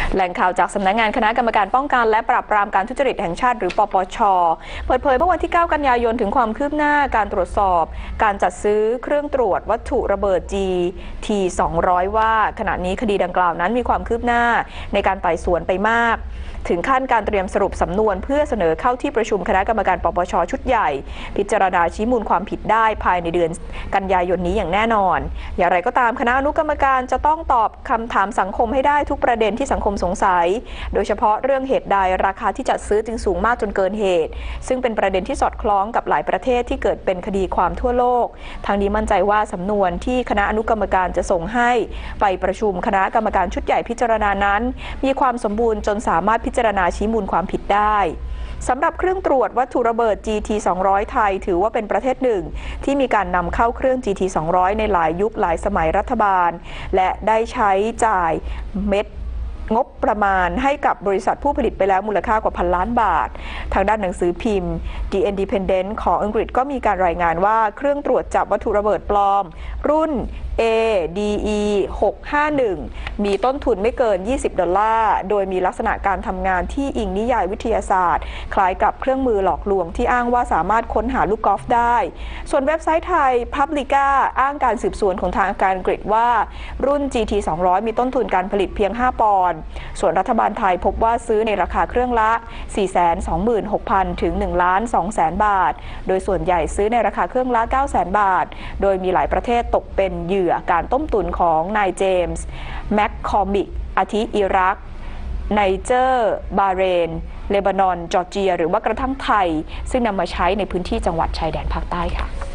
แหล่งข่าวจากสำนักงานคณะกรรมการป้องกันและปราบปรามการทุจริตแห่งชาติหรือปปช.เปิดเผยเมื่อวันที่ 9 กันยายนถึงความคืบหน้าการตรวจสอบการจัดซื้อเครื่องตรวจวัตถุระเบิด GT200 ว่าขณะนี้คดีดังกล่าวนั้นมีความคืบหน้าในการไต่สวนไปมากถึงขั้นการเตรียมสรุปสำนวนเพื่อเสนอเข้าที่ประชุมคณะกรรมการปปช.ชุดใหญ่พิจารณาชี้มูลความผิดได้ภายในเดือนกันยายนนี้อย่างแน่นอนอย่างไรก็ตามคณะอนุกรรมการจะต้องตอบคำถามสังคมให้ได้ทุกประเด็นที่สังคมสงสัยโดยเฉพาะเรื่องเหตุใดราคาที่จัดซื้อจึงสูงมากจนเกินเหตุซึ่งเป็นประเด็นที่สอดคล้องกับหลายประเทศที่เกิดเป็นคดีความทั่วโลกทางนี้มั่นใจว่าสำนวนที่คณะอนุกรรมการจะส่งให้ไปประชุมคณะกรรมการชุดใหญ่พิจารณานั้นมีความสมบูรณ์จนสามารถพิจารณาชี้มูลความผิดได้สำหรับเครื่องตรวจวัตถุระเบิด GT200 ไทยถือว่าเป็นประเทศหนึ่งที่มีการนำเข้าเครื่อง GT200 ในหลายยุคหลายสมัยรัฐบาลและได้ใช้จ่ายเม็ดงบประมาณให้กับบริษัทผู้ผลิตไปแล้วมูลค่ากว่า1,000 ล้านบาททางด้านหนังสือพิมพ์ The Independent ของอังกฤษก็มีการรายงานว่าเครื่องตรวจจับวัตถุระเบิดปลอมรุ่น ADE 651มีต้นทุนไม่เกิน$20โดยมีลักษณะการทำงานที่อิงนิยายวิทยาศาสตร์คล้ายกับเครื่องมือหลอกลวงที่อ้างว่าสามารถค้นหาลูกกอล์ฟได้ส่วนเว็บไซต์ไทย Publica อ้างการสืบสวนของทางการอังกฤษว่ารุ่น GT200 มีต้นทุนการผลิตเพียง5 ปอนด์ส่วนรัฐบาลไทยพบว่าซื้อในราคาเครื่องละ 426,000 ถึง 1,200,000 บาทโดยส่วนใหญ่ซื้อในราคาเครื่องละ 900,000 บาทโดยมีหลายประเทศตกเป็นเหยื่อการต้มตุ๋นของนายเจมส์แมคคอมิกอาทิอิรักไนเจอร์บาห์เรนเลบานอนจอร์เจียหรือว่ากระทั่งไทยซึ่งนำมาใช้ในพื้นที่จังหวัดชายแดนภาคใต้ค่ะ